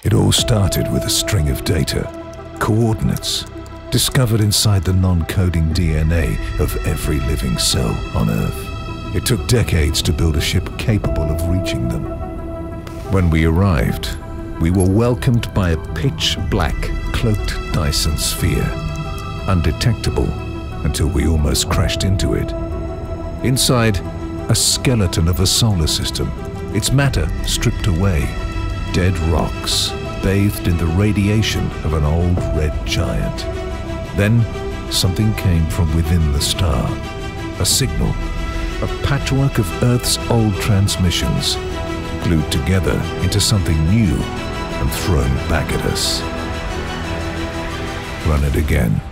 It all started with a string of data, coordinates, discovered inside the non-coding DNA of every living cell on Earth. It took decades to build a ship capable of reaching them. When we arrived, we were welcomed by a pitch-black, cloaked Dyson sphere, undetectable until we almost crashed into it. Inside, a skeleton of a solar system, its matter stripped away, dead rocks bathed in the radiation of an old red giant. Then, something came from within the star, a signal, a patchwork of Earth's old transmissions, glued together into something new and thrown back at us. Run it again.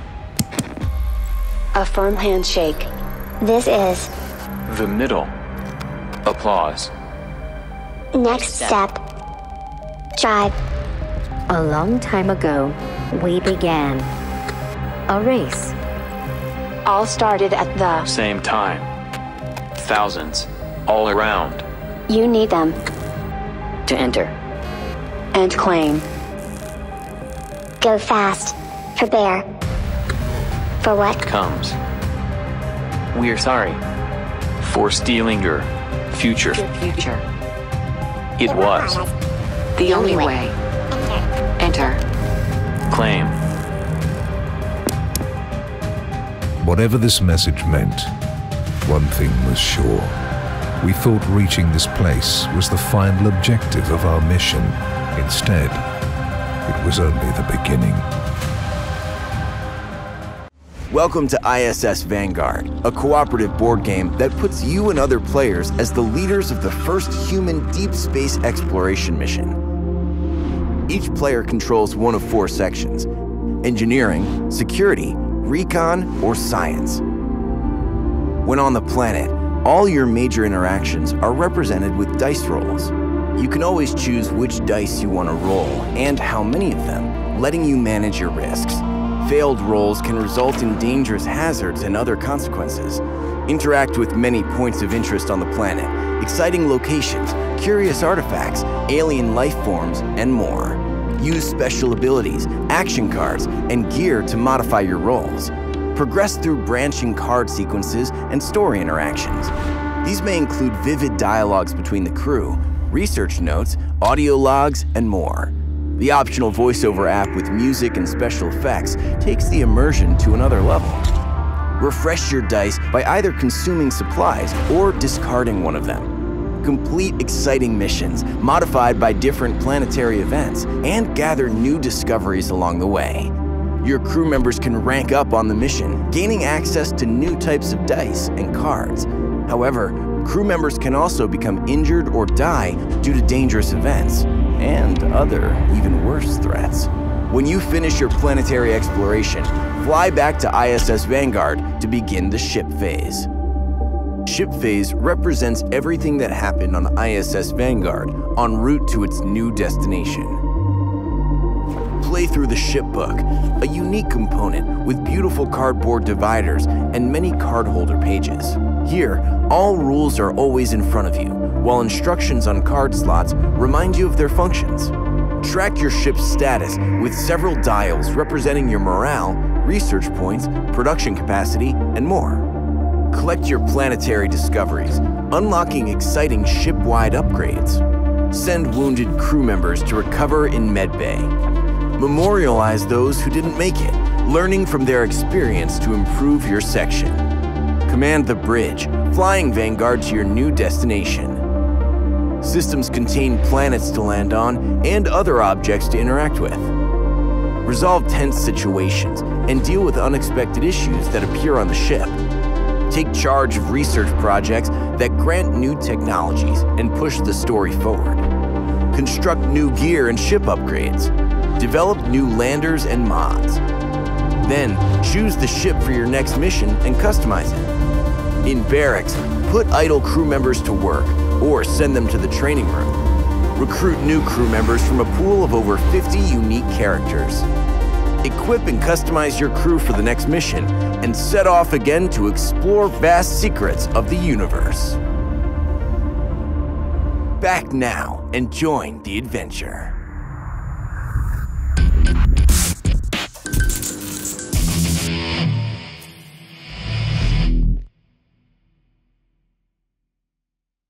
A firm handshake. This is the middle. Applause. Next step. Tribe. A long time ago, we began a race. All started at the same time. Thousands, all around. You need them To enter. and claim. Go fast. Prepare. For what? Comes. We're sorry for stealing your future. Future. It was. The only way. Enter. Claim. Whatever this message meant, one thing was sure. We thought reaching this place was the final objective of our mission. Instead, it was only the beginning. Welcome to ISS Vanguard, a cooperative board game that puts you and other players as the leaders of the first human deep space exploration mission. Each player controls one of 4 sections: engineering, security, recon, or science. When on the planet, all your major interactions are represented with dice rolls. You can always choose which dice you want to roll and how many of them, letting you manage your risks. Failed rolls can result in dangerous hazards and other consequences. Interact with many points of interest on the planet, exciting locations, curious artifacts, alien life forms, and more. Use special abilities, action cards, and gear to modify your rolls. Progress through branching card sequences and story interactions. These may include vivid dialogues between the crew, research notes, audio logs, and more. The optional voiceover app with music and special effects takes the immersion to another level. Refresh your dice by either consuming supplies or discarding one of them. Complete exciting missions modified by different planetary events and gather new discoveries along the way. Your crew members can rank up on the mission, gaining access to new types of dice and cards. However, crew members can also become injured or die due to dangerous events and other, even worse threats. When you finish your planetary exploration, fly back to ISS Vanguard to begin the ship phase. Ship phase represents everything that happened on ISS Vanguard en route to its new destination. Play through the ship book, a unique component with beautiful cardboard dividers and many cardholder pages. Here, all rules are always in front of you, while instructions on card slots remind you of their functions. Track your ship's status with several dials representing your morale, research points, production capacity, and more. Collect your planetary discoveries, unlocking exciting ship-wide upgrades. Send wounded crew members to recover in medbay. Memorialize those who didn't make it, learning from their experience to improve your section. Command the bridge, flying Vanguard to your new destination. Systems contain planets to land on and other objects to interact with. Resolve tense situations and deal with unexpected issues that appear on the ship. Take charge of research projects that grant new technologies and push the story forward. Construct new gear and ship upgrades. Develop new landers and mods. Then, choose the ship for your next mission and customize it. In barracks, put idle crew members to work or send them to the training room. Recruit new crew members from a pool of over 50 unique characters. Equip and customize your crew for the next mission and set off again to explore vast secrets of the universe. Back now and join the adventure.